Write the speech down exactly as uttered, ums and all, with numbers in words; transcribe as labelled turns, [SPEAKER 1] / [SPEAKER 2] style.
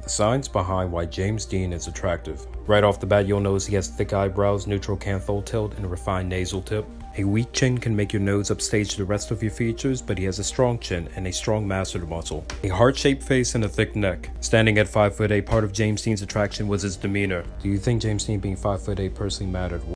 [SPEAKER 1] The science behind why James Dean is attractive. Right off the bat, you'll notice he has thick eyebrows, neutral canthal tilt, and a refined nasal tip. A weak chin can make your nose upstage the rest of your features, but he has a strong chin and a strong masseter muscle. A heart-shaped face and a thick neck. Standing at five foot eight, part of James Dean's attraction was his demeanor. Do you think James Dean being five foot eight personally mattered?